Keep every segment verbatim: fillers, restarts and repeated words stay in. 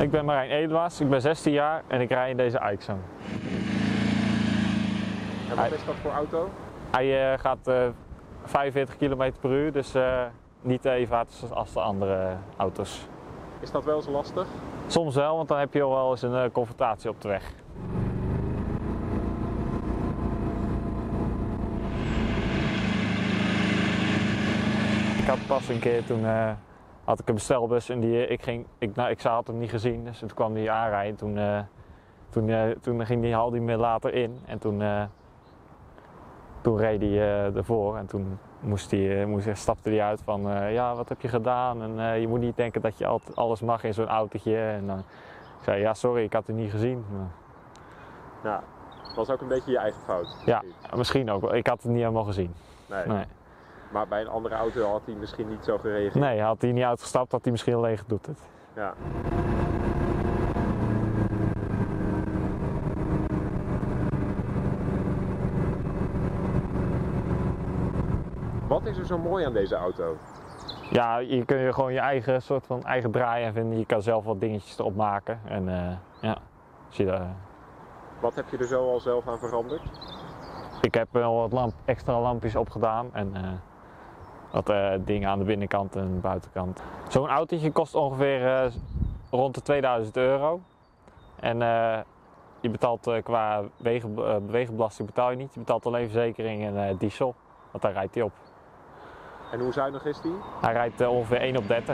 Ik ben Marijn Eduards, ik ben zestien jaar en ik rij in deze Aixam. En wat is dat voor auto? Hij uh, gaat uh, vijfenveertig kilometer per uur, dus uh, niet even hard als de andere auto's. Is dat wel eens lastig? Soms wel, want dan heb je al wel eens een uh, confrontatie op de weg. Ik had pas een keer toen uh, had ik een bestelbus en die, ik, ging, ik, nou, ik had hem niet gezien, dus toen kwam hij aanrijden. Toen, uh, toen, uh, toen ging die, haalde hij me later in en toen, uh, toen reed hij uh, ervoor en toen moest hij, moest, stapte hij uit van uh, ja, wat heb je gedaan en uh, je moet niet denken dat je altijd alles mag in zo'n autootje. En dan ik zei ja, sorry, ik had het niet gezien. Ja, het was ook een beetje je eigen fout. Ja, misschien ook wel. Ik had het niet helemaal gezien. Nee. Nee. Maar bij een andere auto had hij misschien niet zo gereageerd? Nee, had hij niet uitgestapt, had hij misschien alleen gedoet het. Ja. Wat is er zo mooi aan deze auto? Ja, je kun je gewoon je eigen soort van eigen draaien vinden. Je kan zelf wat dingetjes erop maken. En uh, ja, zie je dat. Wat heb je er zo al zelf aan veranderd? Ik heb wel wat lamp, extra lampjes opgedaan en uh, wat uh, dingen aan de binnenkant en de buitenkant. Zo'n autootje kost ongeveer uh, rond de tweeduizend euro. En uh, je betaalt uh, qua wegen, uh, wegenbelasting betaal je niet. Je betaalt alleen verzekering en uh, diesel, want daar rijdt hij op. En hoe zuinig is die? Hij rijdt uh, ongeveer één op dertig.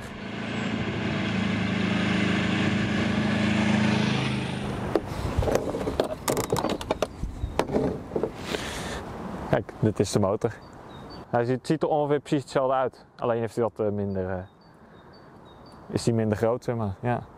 Kijk, dit is de motor. Hij ziet, ziet er ongeveer precies hetzelfde uit. Alleen heeft hij wat uh, minder, uh, is hij minder groot, zeg maar. Ja.